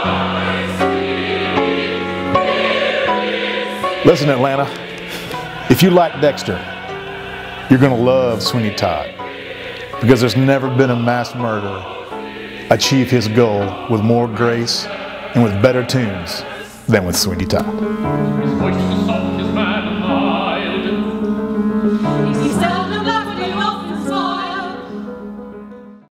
Listen, Atlanta, if you like Dexter, you're going to love Sweeney Todd, because there's never been a mass murderer achieve his goal with more grace and with better tunes than with Sweeney Todd.